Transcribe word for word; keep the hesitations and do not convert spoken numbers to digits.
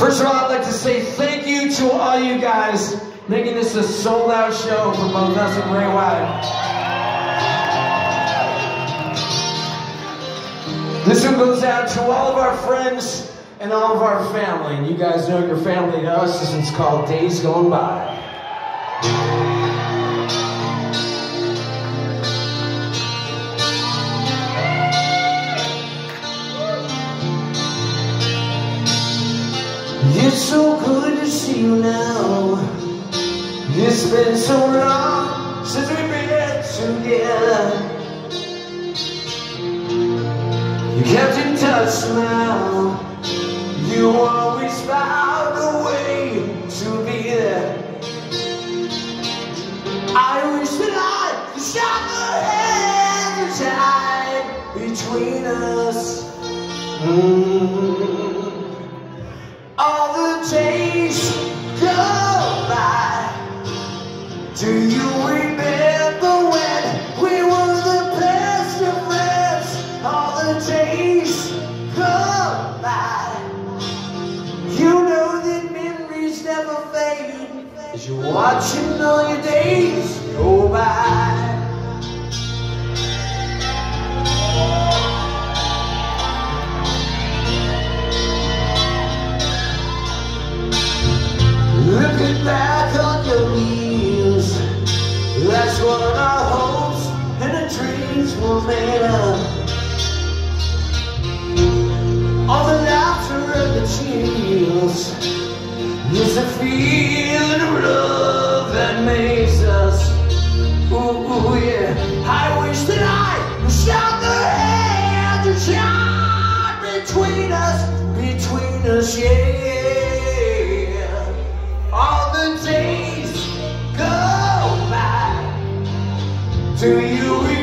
First of all, I'd like to say thank you to all you guys making this a sold-out show for both us and Ray White. This one goes out to all of our friends and all of our family. And you guys know your family to us. This one's called Days Gone By. It's so good to see you now. It's been so long since we've been together. You kept in touch somehow. You always found a way to be there. I wish that I could stop the hand between us. Mm-hmm. All the days go by. Do you remember when we were the best of friends? All the days go by. You know that memories never fade as you're watching all your days go by. Looking back on your years, that's what our hopes and our dreams were made of. All the laughter and the tears is a feeling of love that makes us. Ooh, yeah. I wish that I could stop the hand that shine between us, between us, yeah. All the days go by. Do you